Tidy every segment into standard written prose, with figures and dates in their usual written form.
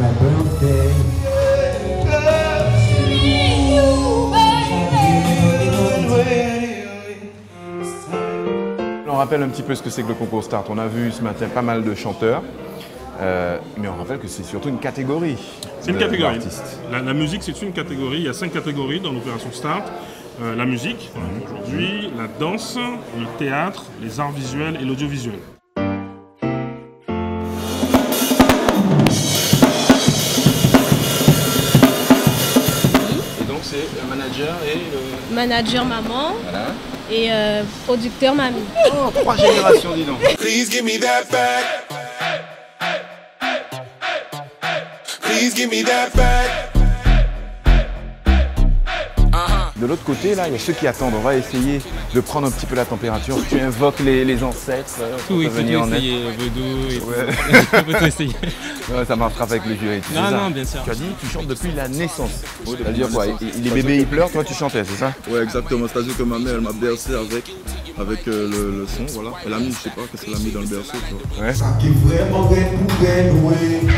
my birthday. On rappelle un petit peu ce que c'est que le concours Start. On a vu ce matin pas mal de chanteurs, mais on rappelle que c'est surtout une catégorie. C'est une catégorie. La musique, c'est une catégorie. Il y a 5 catégories dans l'opération Start. La musique, aujourd'hui, la danse, le théâtre, les arts visuels et l'audiovisuel. Et donc c'est le manager et le... Manager maman, Voilà. et producteur mamie. Oh, 3 générations, dis donc. Please give me that back. Please give me that back. De l'autre côté, là, il y a ceux qui attendent. On va essayer de prendre un petit peu la température. Tu invoques les ancêtres pour Il faut venir en aide. essayer, vaudou et Ouais. tout. Faut tout essayer. Ouais, ça marchera avec le jury. Tu sais ça. Non, bien sûr. Tu as dit, tu chantes depuis la naissance. C'est-à-dire quoi? Les bébés, ils pleurent, toi, tu chantais, c'est ça? Ouais, exactement. C'est-à-dire que ma mère, elle m'a bercé avec le son, voilà. Elle a mis, je sais pas, qu'est-ce qu'elle a mis dans le berceau, tu vois. Ouais. Ça qui vraiment est pour gagner.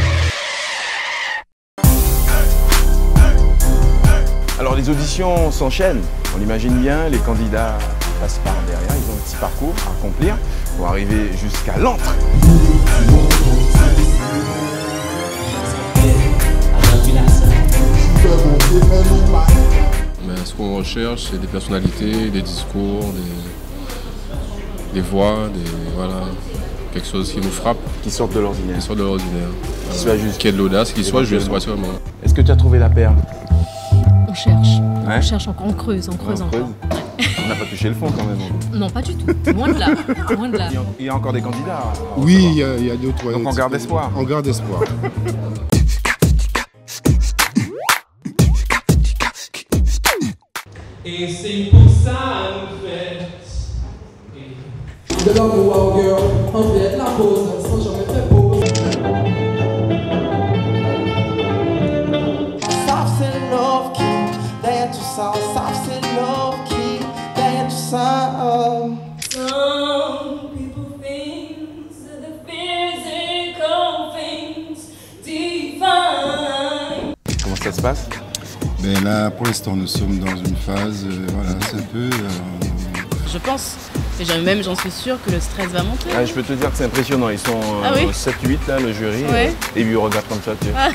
Alors les auditions s'enchaînent, on l'imagine bien, les candidats passent par derrière, ils ont un petit parcours à accomplir pour arriver jusqu'à l'entrée. Mais ce qu'on recherche, c'est des personnalités, des discours, des voix, voilà, quelque chose qui nous frappe, Qui sortent de l'ordinaire. qui soit de l'ordinaire. Qui soit juste. Qui ait de l'audace, qui soit juste, rassurément. Est-ce que tu as trouvé la perle? On cherche. Ouais. On cherche encore, on creuse encore. On n'a pas touché le fond quand même. Non, pas du tout. Loin de là. Loin de là. Il y a encore des candidats. à Oui, recevoir. il y a d'autres. Donc on garde espoir. On garde espoir. Et c'est pour ça en fait. De l'homme wow girl, en fait la pause, sans jamais faire pause. Sauf c'est love qui, derrière tout ça, sauf c'est love qui, derrière tout ça. Some people think that the physical things divine. Comment ça se passe? Ben là, pour l'instant, nous sommes dans une phase, voilà, c'est un peu... Je pense, et même j'en suis sûre que le stress va monter. Ah, je peux te dire que c'est impressionnant, ils sont Ah oui 7-8 là, le jury, Ouais. et ils regardent comme ça. Tu sais. Ah.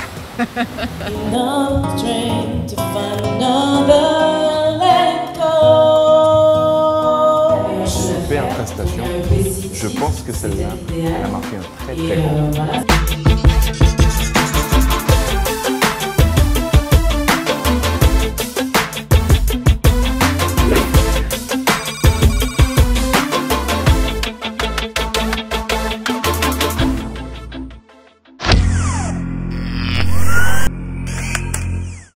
Super prestation. Je pense que celle-là, elle a marqué un très très grand.